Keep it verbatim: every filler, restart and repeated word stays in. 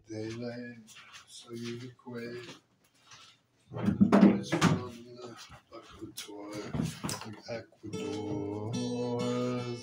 daylight, so you equate it's from the Equator, Ecuador's.